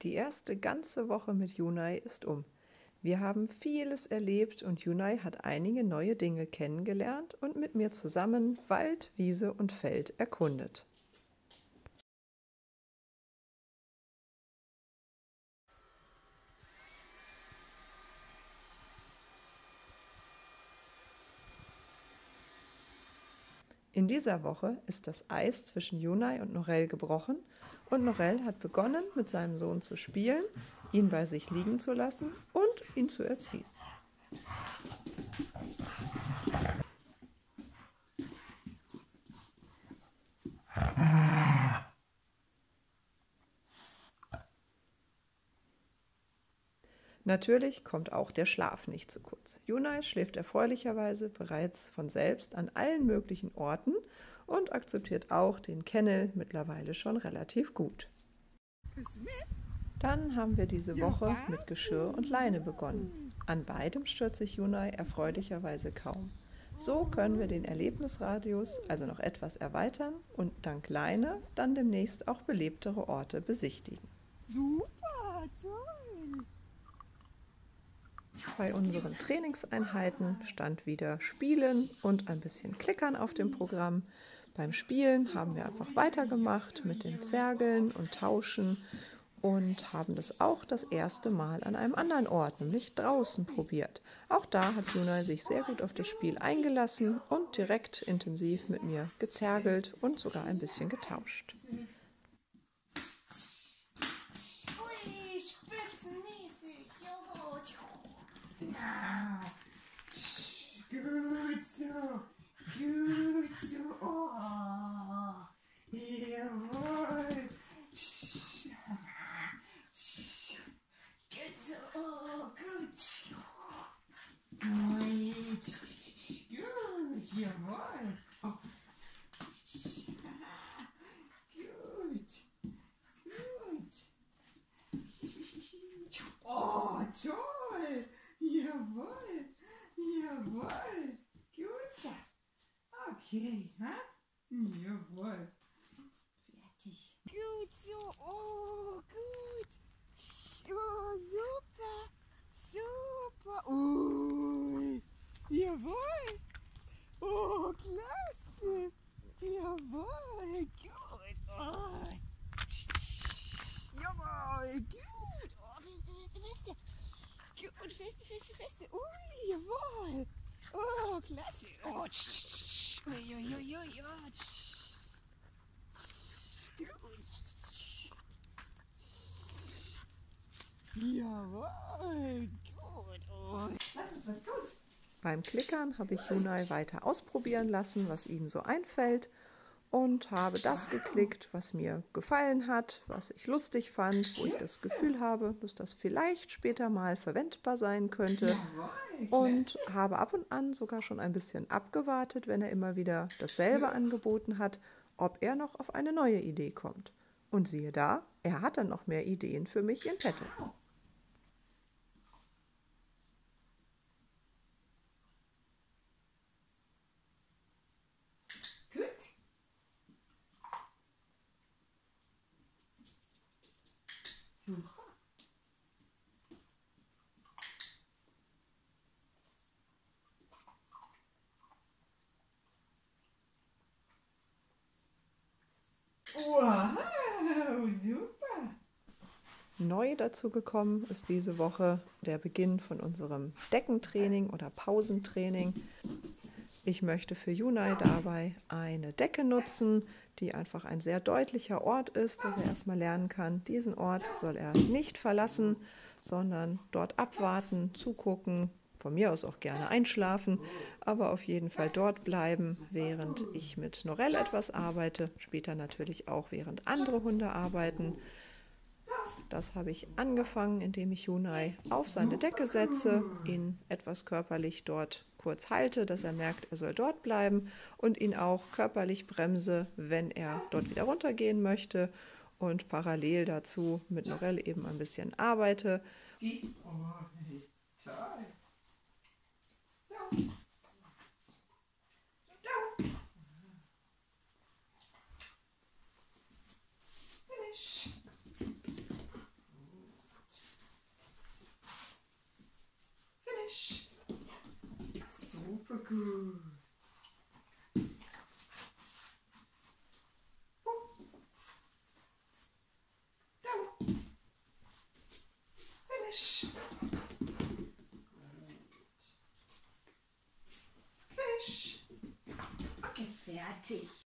Die erste ganze Woche mit Junai ist um. Wir haben vieles erlebt und Junai hat einige neue Dinge kennengelernt und mit mir zusammen Wald, Wiese und Feld erkundet. In dieser Woche ist das Eis zwischen Junai und Norell gebrochen und Norell hat begonnen, mit seinem Sohn zu spielen, ihn bei sich liegen zu lassen und ihn zu erziehen. Natürlich kommt auch der Schlaf nicht zu kurz. Junai schläft erfreulicherweise bereits von selbst an allen möglichen Orten und akzeptiert auch den Kennel mittlerweile schon relativ gut. Dann haben wir diese Woche mit Geschirr und Leine begonnen. An beidem stört sich Junai erfreulicherweise kaum. So können wir den Erlebnisradius also noch etwas erweitern und dank Leine dann demnächst auch belebtere Orte besichtigen. Super, toll! Bei unseren Trainingseinheiten stand wieder Spielen und ein bisschen Klickern auf dem Programm. Beim Spielen haben wir einfach weitergemacht mit den Zergeln und Tauschen und haben das auch das erste Mal an einem anderen Ort, nämlich draußen, probiert. Auch da hat Junai sich sehr gut auf das Spiel eingelassen und direkt intensiv mit mir gezergelt und sogar ein bisschen getauscht. Ui, spitzenmäßig! Ja. Gut so! Gut so! Oh. Jawohl! Gut so! Oh, gut! Ui. Gut! Jawohl! Oh. Gut! Gut! Oh, toll! Jawohl! Jawohl! Gut! Okay, ha? Jawohl! Fertig! Gut so! Oh, gut! Oh, super! Super! Ui! Jawohl! Oh, klasse! Jawohl! Gut! Oh. Jawohl! Gut! Oh, feste! Gut, feste! Ui, jawohl! Oh, klasse! Oh, ui, oh, gut! Jawohl! Gut! Oh. Lass uns was tun! Beim Klickern habe ich Junai weiter ausprobieren lassen, was ihm so einfällt und habe das geklickt, was mir gefallen hat, was ich lustig fand, wo ich das Gefühl habe, dass das vielleicht später mal verwendbar sein könnte und habe ab und an sogar schon ein bisschen abgewartet, wenn er immer wieder dasselbe angeboten hat, ob er noch auf eine neue Idee kommt. Und siehe da, er hat dann noch mehr Ideen für mich in petto. Super. Wow, super. Neu dazu gekommen ist diese Woche der Beginn von unserem Deckentraining oder Pausentraining. Ich möchte für Junai dabei eine Decke nutzen, die einfach ein sehr deutlicher Ort ist, dass er erstmal lernen kann, diesen Ort soll er nicht verlassen, sondern dort abwarten, zugucken, von mir aus auch gerne einschlafen, aber auf jeden Fall dort bleiben, während ich mit Norell etwas arbeite, später natürlich auch während andere Hunde arbeiten. Das habe ich angefangen, indem ich Junai auf seine Decke setze, ihn etwas körperlich dort kurz halte, dass er merkt, er soll dort bleiben und ihn auch körperlich bremse, wenn er dort wieder runtergehen möchte und parallel dazu mit Norell eben ein bisschen arbeite. Good. Down. Finish. Finish. Okay, fertig.